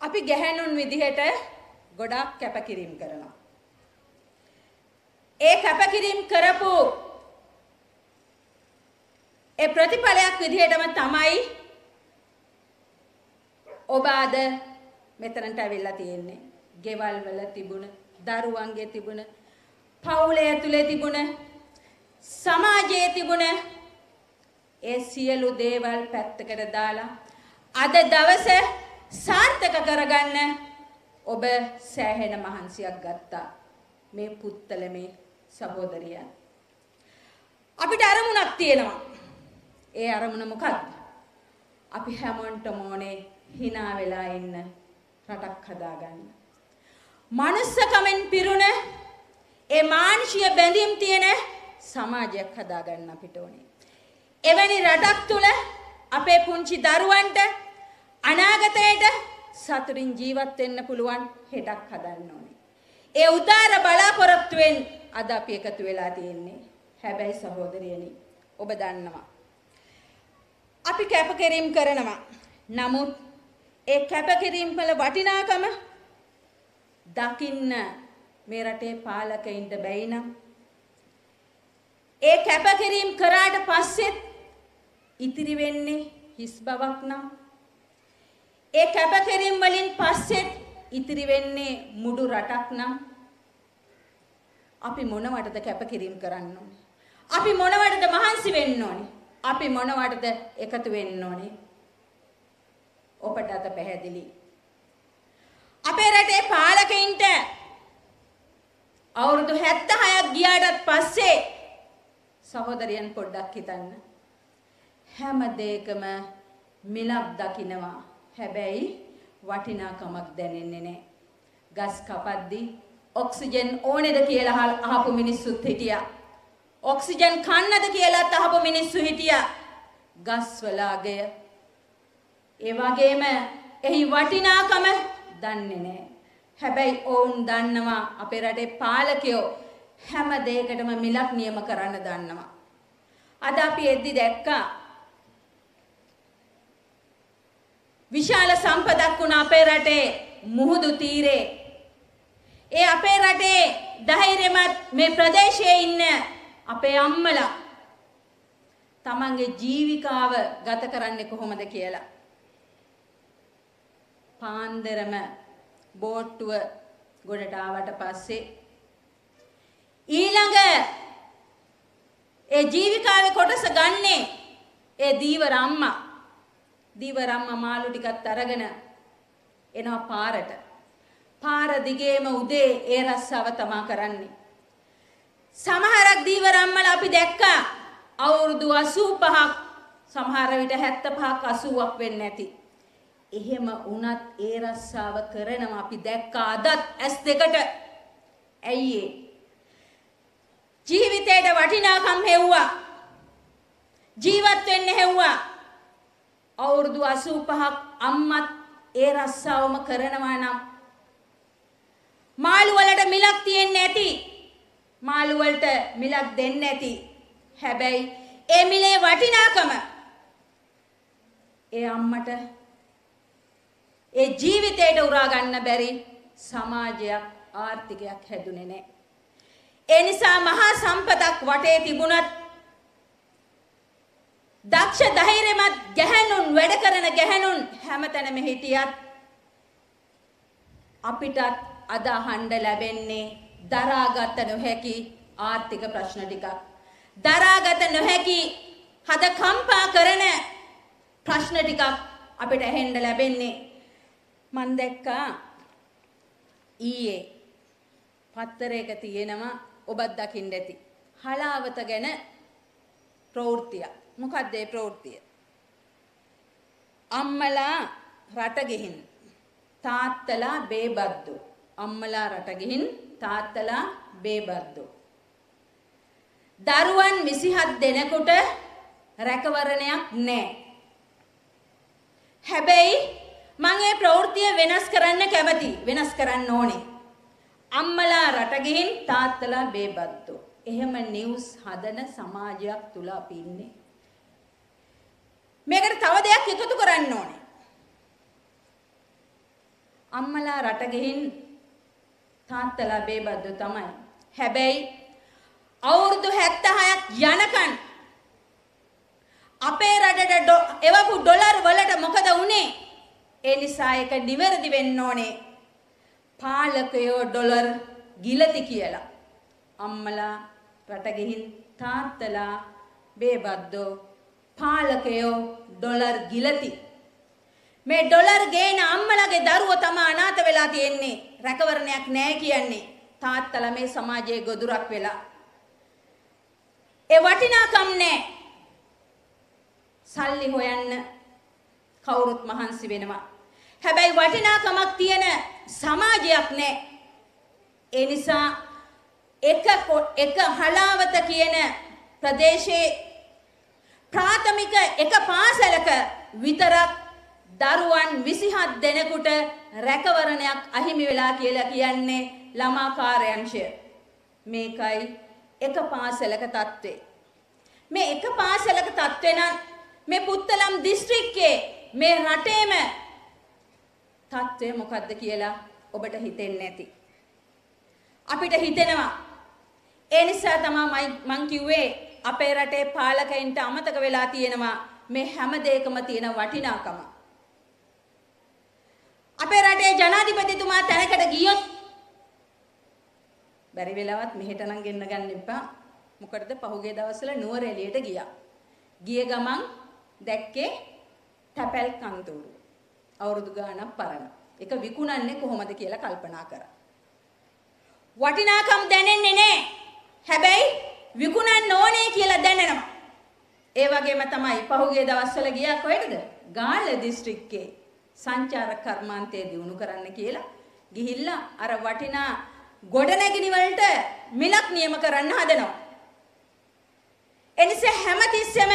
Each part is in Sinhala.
අපි ගැහැණුන් විදිහට ගොඩාක් කැපකිරීම කරනවා. ඒ කැපකිරීම කරපු ඒ ප්‍රතිඵලයක් විදිහටම තමයි ඔබ අද මෙතනට ඇවිල්ලා තියෙන්නේ. ගෙවල් වල තිබුණ, දරුවන්ගේ තිබුණ, පවුලේ ඇතුලේ තිබුණ, සමාජයේ තිබුණ ඒ සියලු දේවල් පැත්තකට දාලා අද දවසේ සාර්ථක කරගන්න ඔබ සෑහෙන මහන්සියක් ගත්තා. මේ පුත්තල මේ සහෝදරියන්. අපිට අරමුණක් තියෙනවා. ඒ අරමුණ මොකක්ද? අපි හැමෝටම ඕනේ hina වෙලා ඉන්න රටක් හදාගන්න. මනුස්සකමෙන් පිරුණ ඒ මානසික බැඳීම් තියෙන සමාජයක් හදාගන්න අපිට ඕනේ. එවැනි රටක් තුල අපේ පුංචි දරුවන්ට අනාගතයට සතුටින් ජීවත් වෙන්න පුළුවන් හෙටක් හදන්න ඕනේ. ඒ උදාර බලාපොරොත්තුවෙන් අද අපි එකතු වෙලා තියෙන්නේ. හැබැයි සහෝදරියනි, ඔබ දන්නවා අපි කැපකිරීම කරනවා. නමුත් ඒ කැපකිරීම වල වටිනාකම දකින්න මේ රටේ පාලකයින්ට බැයි නම් ඒ කැපකිරීම කරාට පස්සෙත් ඉතිරි වෙන්නේ හිස් බවක් නම් ඒ කැපකිරීම වලින් පස්සෙත් ඉතිරි වෙන්නේ මුඩු රටක් නම් අපි මොනවටද කැපකිරීම කරන්න ඕනේ? අපි මොනවටද මහන්සි වෙන්න ඕනේ? අපි මොනවටද එකතු වෙන්න ඕනේ? ඔබට අද පැහැදිලි. අපේ රටේ පාලකයින්ට අවුරුදු 76ක් ගියාට පස්සේ සහෝදරයන් පොඩ්ඩක් හිතන්න. හැම දෙයකම මිලක් දකින්නවා. හැබැයි වටිනාකමක් දැනෙන්නේ නැහැ. ගස් කපද්දි ඔක්සිජන් ඕනේද කියලා අහපු මිනිස්සුත් හිටියා. ඔක්සිජන් කන්නද කියලාත් අහපු මිනිස්සු හිටියා. ගස් වල අගය ඒ වගේම එහි වටිනාකම දන්නේ නැහැ. හැබැයි ඔවුන් දන්නවා අපේ රටේ පාලකයෝ හැම දෙයකටම මිලක් නියම කරන්න දන්නවා. අද අපි එද්දි දැක්කා විශාල සම්පතක් වුණ අපේ රටේ මුහුදු තීරේ. ඒ අපේ රටේ ධෛර්යමත් මේ ප්‍රදේශයේ ඉන්න අපේ අම්මලා තමන්ගේ ජීවිකාව ගත කරන්නේ කොහොමද කියලා. පාන්දරම බෝට්ටුව ගොඩට ආවට පස්සේ ඊළඟ ඒ ජීවිකාවේ කොටස ගන්නේ ඒ දීවර අම්මා. දීවර අම්මා මාළු ටිකත් අරගෙන එනවා පාරට. පාර දිගේම උදේ ඒ රස්සාව තමා කරන්නේ. සමහරක් දීවර අම්මලා අපි දැක්කා අවුරුදු 85ක් සමහර විට 75ක් 80ක් වෙන්නේ නැති. එහෙම වුණත් ඒ රස්සාව කරනවා අපි දැක්කා අදත් S2ට. ඇයි ඒ? ජීවිතේට වටිනාකම් හෙව්වා. ජීවත් වෙන්න හෙව්වා. අවුරුදු 85ක් අම්මත් ඒ රස්සාවම කරනවා නම් මාළු වලට මිලක් තියෙන්නේ නැති. මාළු වලට මිලක් දෙන්නේ නැති. හැබැයි ඒ මිලේ වටිනාකම ඒ අම්මට ඒ ජීවිතේට උරා ගන්න බැරි සමාජයක් ආර්ථිකයක් හැදුනේ නැහැ. ඒ නිසා මහා සම්පතක් වටේ තිබුණත් දක්ෂ ධෛර්යමත් ගැහැණුන් වැඩ කරන ගැහැණුන් හැමතැනම හිටියත් අපිටත් අද අහන්න ලැබෙන්නේ දරාගත නොහැකි ආර්ථික ප්‍රශ්න ටිකක්. දරාගත නොහැකි හද කම්පා කරන ප්‍රශ්න ටිකක් අපිට ඇහෙන්න ලැබෙන්නේ. මම දැක්කා ඊයේ පත්තරයක තියෙනවා ඔබත් දකින්න ඇති. හලාවත ගැන ප්‍රවෘත්තිය. මොකක්ද ඒ ප්‍රවෘත්තිය? අම්මලා රට ගිහින් තාත්තලා බේබද්දෝ. අම්මලා රට ගිහින් තාත්තලා බේබද්දෝ. දරුවන් 27 දෙනෙකුට රැකවරණයක් නැහැ. හැබැයි මම මේ ප්‍රවෘත්තිය වෙනස් කරන්න කැමති. වෙනස් කරන්න ඕනේ. අම්මලා රට ගිහින් තාත්තලා බේබද්දෝ. එහෙම නිවුස් හදන සමාජයක් තුල අපි ඉන්නේ. මේකට තව දෙයක් එකතු කරන්න ඕනේ. අම්මලා රට ගෙහින් තාත්තලා බේබද්දු තමයි. හැබැයි අවුරුදු 76ක් යනකන් අපේ රටට එවපු ඩොලර් වලට මොකද වුනේ? ඒ නිසා ඒක නිවැරදි වෙන්න ඕනේ. පාලකයෝ ඩොලර් ගිලති කියලා. අම්මලා රට ගෙහින් තාත්තලා බේබද්දෝ පාලකයෝ ඩොලර් ගිලති. මේ ඩොලර් ගේන අම්මලාගේ දරුවෝ තමයි අනාථ වෙලා තියෙන්නේ. රැකවරණයක් නැහැ කියන්නේ. තාත්තලා මේ සමාජයේ ගොදුරක් වෙලා. ඒ වටිනාකම් නැහැ. සල්ලි හොයන්න කවුරුත් මහන්සි වෙනවා. හැබැයි වටිනාකමක් තියෙන සමාජයක් නැහැ. ඒ නිසා එක හලාවත කියන ප්‍රදේශයේ ප්‍රාථමික එක පාසලක විතරක් දරුවන් 27 දෙනෙකුට රැකවරණයක් අහිමි වෙලා කියලා කියන්නේ ළමා කාර්යාංශය. මේකයි එක පාසලක තත්ත්වය. මේ එක පාසලක තත්ත්වය නම් මේ පුත්තලම් දිස්ත්‍රික්කයේ මේ රටේම තත්ත්වය මොකද්ද කියලා ඔබට හිතෙන්නේ නැති. අපිට හිතෙනවා. ඒ නිසා තමයි මං කිව්වේ අපේ රටේ පාලකයින්ට අමතක වෙලා තියෙනවා මේ හැම දෙයකම තියෙන වටිනාකම. අපේ රටේ ජනාධිපතිතුමා තැනකට ගියොත් බැරි වෙලාවත් මෙහෙට නම් ගෙන්න ගන්න එපා. මොකටද පහුගිය දවස්වල නුවරඑළියට ගියා. ගිය ගමන් දැක්කේ තැපැල් කන්තෝරු. අවුරුදු ගාණක් පරණ. ඒක විකුණන්නේ කොහොමද කියලා කල්පනා කරා. වටිනාකම් දැනෙන්නේ නැහැ. හැබැයි විකුණන්න ඕනේ කියලා දැනෙනවා. ඒ වගේම තමයි පහුගිය දවස්වල ගියා කොහෙටද? ගාල්ල දිස්ත්‍රික්කේ සංචාරක කර්මාන්තය දියුණු කරන්න කියලා ගිහිල්ලා අර වටිනා ගොඩනැගිලි වලට මිලක් නියම කරන්න හදනවා. එනිසා හැමතිස්සෙම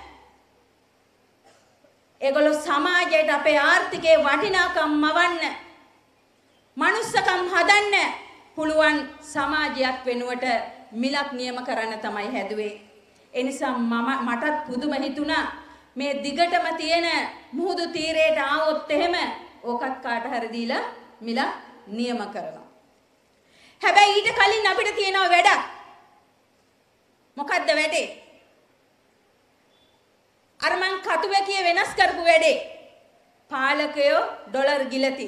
ඒගොල්ලෝ සමාජයට අපේ ආර්ථිකයේ වටිනාකම් මවන්න, මනුස්සකම් හදන්න පුළුවන් සමාජයක් වෙනුවට මිලක් නියම කරන්න තමයි හැදුවේ. ඒ නිසා මටත් පුදුම හිතුණා මේ දිගටම තියෙන මුහුදු තීරයට ආවොත් එහෙම ඕකත් කාට හරි දීලා මිලක් නියම කරනවා. හැබැයි ඊට කලින් අපිට තියෙන වැඩක්. මොකද්ද වැඩේ? අර මං කටුවැකිය වෙනස් කරපු වැඩේ. පාලකයෝ ඩොලර් ගිලති.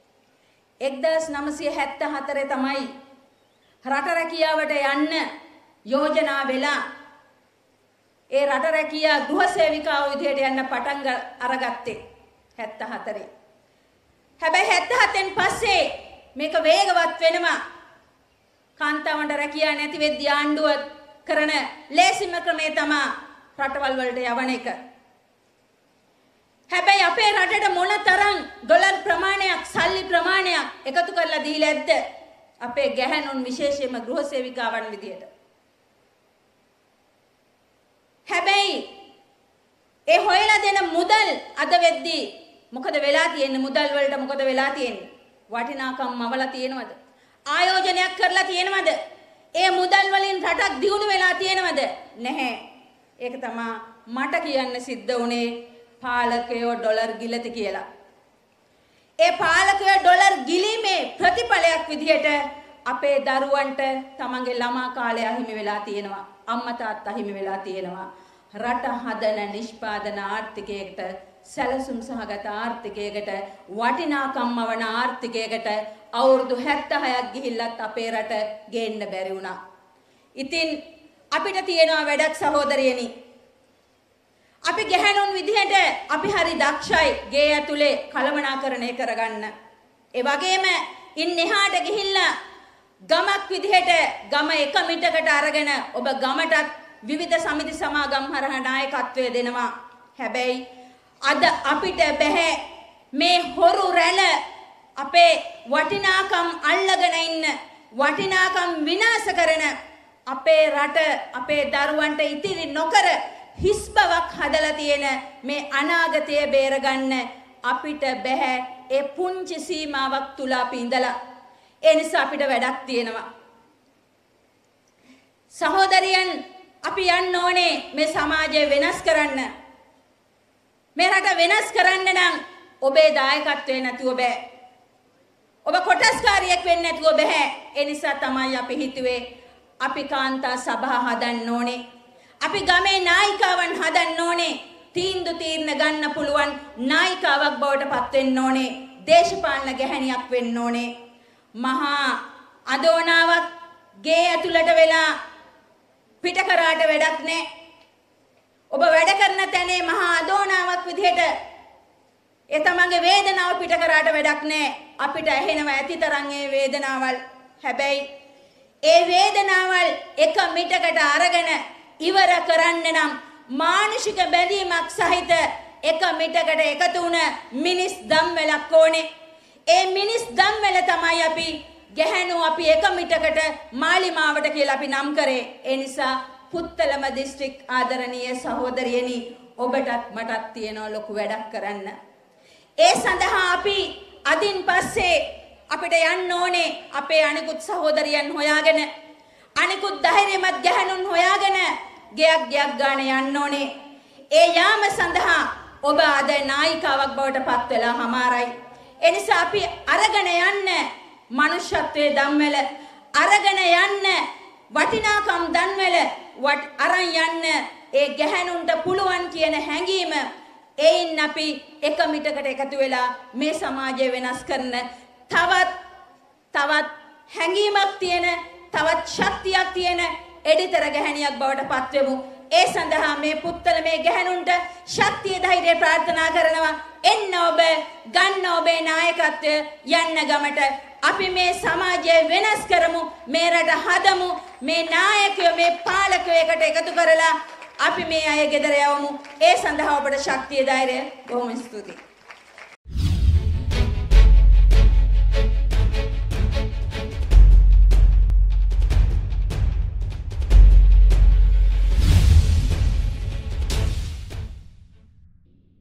1974 තමයි රට රැකියාවට යන්න යෝජනා වෙලා ඒ රට රැකියා ගෘහ සේවිකාව විදියට යන්න පටන් අරගත්තේ 74. හැබැයි 77න් පස්සේ මේක වේගවත් වෙනවා. කාන්තාවන්ට රැකියාව නැති වෙද්දී ආණ්ඩුව කරන ලේසිම ක්‍රමය තමයි රටවල් වලට යවන එක. හැබැයි අපේ රටට මොනතරම් ඩොලර් ප්‍රමාණයක් සල්ලි ප්‍රමාණයක් එකතු කරලා දීලා ඇද්ද? අපේ ගැහැණුන් විශේෂයෙන්ම ගෘහ සේවිකාවන් විදියට. හැබැයි ඒ හොයලා දෙන මුදල් අද වෙද්දී මොකද වෙලා තියෙන්නේ? මුදල් වලට මොකද වෙලා තියෙන්නේ? වටිනාකම් මවලා තියෙනවද? ආයෝජනයක් කරලා තියෙනවද? ඒ මුදල් වලින් රටක් දියුණු වෙලා තියෙනවද? නැහැ. ඒක තමයි මට කියන්න සිද්ධ වුණේ පාලකයෝ ඩොලර් ගිලති කියලා. ඒ පාලකයෝ ඩොලර් ගිලීමේ ප්‍රතිඵලයක් විදිහට අපේ දරුවන්ට තමන්ගේ ළමා කාලය අහිමි වෙලා තියෙනවා. අම්මා තාත්තා අහිමි වෙලා තියෙනවා. රට හදන නිෂ්පාදන ආර්ථිකයකට, සැලසුම් සහගත ආර්ථිකයකට, වටිනාකම් වන ආර්ථිකයකට අවුරුදු 76ක් ගිහිල්ලත් අපේ රට ගේන්න බැරි වුණා. ඉතින් අපිට තියෙනවා වැඩක් සහෝදරියනි. අපි ගැහැණුන් විදිහට අපි හරි දක්ෂයි ගේ ඇතුලේ කළමනාකරණය කරගන්න. ඒ වගේම ඉන් එහාට ගිහිල්ලා ගමක් විදිහට ගම එක මිටකට අරගෙන ඔබ ගමටත් විවිධ සමිති සමාගම් හරහා නායකත්වය දෙනවා. හැබැයි අද අපිට බෑ මේ හොරු රැළ අපේ වටිනාකම් අල්ලගෙන ඉන්න, වටිනාකම් විනාශ කරන අපේ රට අපේ දරුවන්ට ඉතිරි නොකර හිස් බවක් හදලා තියෙන මේ අනාගතය බේරගන්න අපිට බෑ. ඒ පුංචි සීමාවක් තුල අපි ඉඳලා. ඒ නිසා අපිට වැඩක් තියෙනවා. සහෝදරියන්, අපි යන්න ඕනේ මේ සමාජය වෙනස් කරන්න. මේ රට වෙනස් කරන්න නම් ඔබේ දායකත්වය නැතුව බෑ. ඔබ කොටස්කාරියෙක් වෙන්නේ නැතුව බෑ. ඒ නිසා තමයි අපි හිතුවේ අපි කාන්තා සභා හදන්න ඕනේ. අපි ගමේ නායිකාවන් හදන්න ඕනේ. තීන්දුව తీරන ගන්න පුළුවන් නායිකාවක් බවට පත් වෙන්න ඕනේ. දේශපාලන ගැහණියක් වෙන්න ඕනේ. මහා අදෝනාවක් ගේ ඇතුළට වෙලා පිට කරාට වැඩක් නැහැ. ඔබ වැඩ කරන තැනේ මහා අදෝනාවක් විදිහට ඒ තමන්ගේ වේදනාව පිට කරාට වැඩක් නැහැ. අපිට ඇහෙනවා ඇති තරම් ඒ වේදනාවල්. හැබැයි ඒ වේදනාවල් එක මිටකට අරගෙන ඉවර කරන්න නම් මානසික බැඳීමක් සහිත එක මිටකට එකතු වුණ මිනිස් ධම්වැලක් ඕනේ. ඒ මිනිස් ධම්වැල තමයි අපි ගැහැණු අපි එක මිටකට මාලිමාවට කියලා අපි නම් කරේ. ඒ නිසා පුත්තලම දිස්ත්‍රික් ආදරණීය සහෝදරියනි ඔබටත් මටත් තියෙන ලොකු වැඩක් කරන්න. ඒ සඳහා අපි අදින් පස්සේ අපිට යන්න ඕනේ අපේ අනිකුත් සහෝදරියන් හොයාගෙන අනිකුත් ධෛර්යමත් ගැහැණුන් හොයාගෙන ගයක් ගාන යන්න ඕනේ. ඒ යාම සඳහා ඔබ අද නායිකාවක් බවට පත් වෙලා හමාරයි. ඒ නිසා අපි අරගෙන යන්න මනුෂ්‍යත්වයේ ධම්වැල අරගෙන යන්න වටිනාකම් ධම්වැල අරන් යන්න ඒ ගැහැණුන්ට පුළුවන් කියන හැඟීම එයින් අපි එක මිටකට එකතු වෙලා මේ සමාජය වෙනස් කරන තවත් හැඟීමක් තියෙන තවත් ශක්තියක් තියෙන එඩිතර ගැහණියක් බවට පත් වෙමු. ඒ සඳහා මේ පුත්තල මේ ගැහණුන්ට ශක්තිය ධෛර්යය ප්‍රාර්ථනා කරනවා. එන්න ඔබ ගන්න ඔබේ නායකත්වය යන්න ගමට අපි මේ සමාජය වෙනස් කරමු. මේ රට හදමු. මේ නායකයෝ මේ පාලකයෝ එකට එකතු කරලා අපි මේ අය ගෙදර යවමු. ඒ සඳහා ඔබට ශක්තිය ධෛර්යය බොහොම ස්තුතියි.